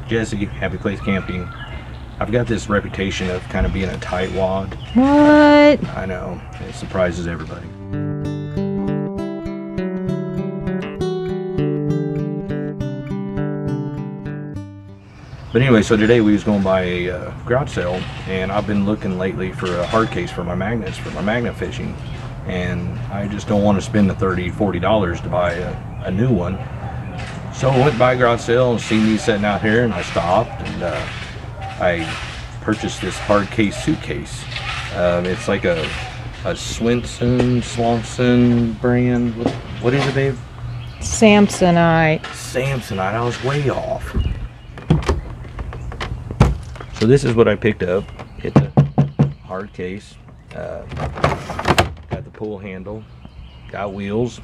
Jesse, Happy Place Camping. I've got this reputation of kind of being a tightwad. What? I know, it surprises everybody. But anyway, so today we was going by a garage sale, and I've been looking lately for a hard case for my magnets, for my magnet fishing. And I just don't want to spend the $30, $40 to buy a new one. So I went by a garage sale and seen these sitting out here, and I stopped and I purchased this hard case suitcase. It's like a Swanson brand. What is it, babe? Samsonite. Samsonite. I was way off. So this is what I picked up. It's a hard case. Got the pull handle. Got wheels.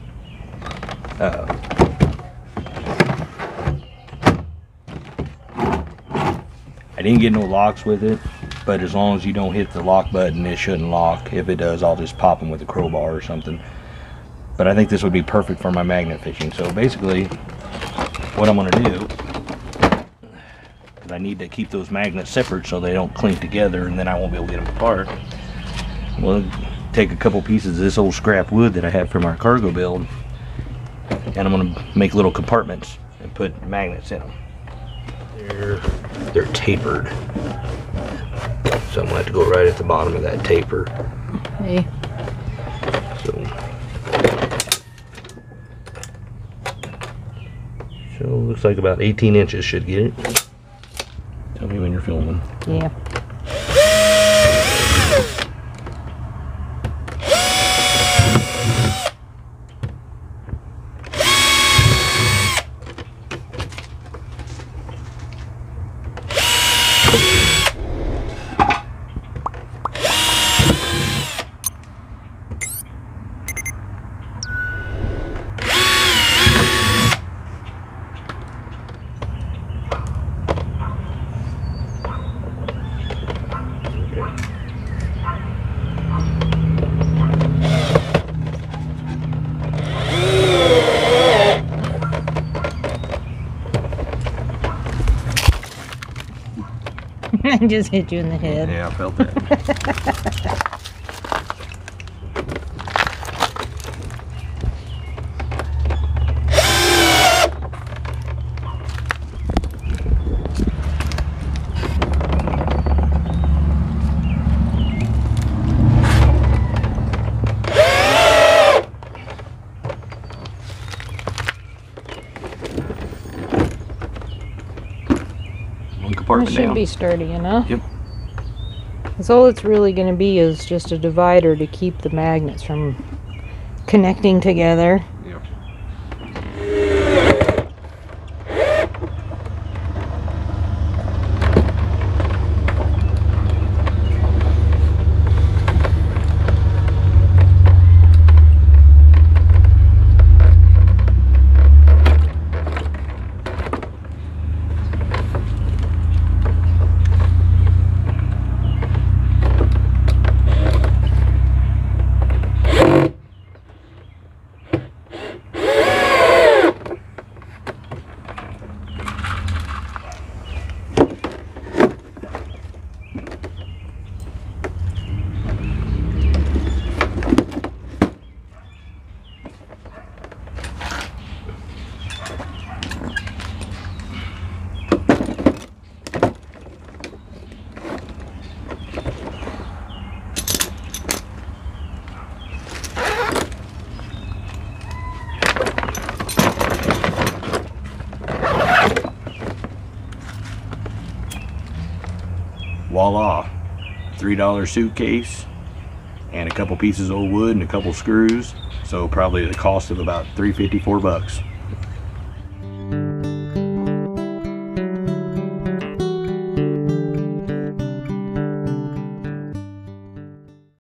I didn't get no locks with it, but as long as you don't hit the lock button, it shouldn't lock. If it does, I'll just pop them with a crowbar or something. But I think this would be perfect for my magnet fishing. So basically, what I'm going to do, because I need to keep those magnets separate so they don't clink together, and then I won't be able to get them apart. We'll take a couple pieces of this old scrap wood that I had from our cargo build, and I'm going to make little compartments and put magnets in them. They're tapered, so I'm going to have to go right at the bottom of that taper. Okay. So looks like about 18 inches should get it. Tell me when you're filming. Yeah. I just hit you in the head. Yeah, I felt that. It should be sturdy enough. Yep. Because all it's really going to be is just a divider to keep the magnets from connecting together. Yep. Voila, $3 suitcase and a couple pieces of wood and a couple screws, so probably the cost of about $3.54.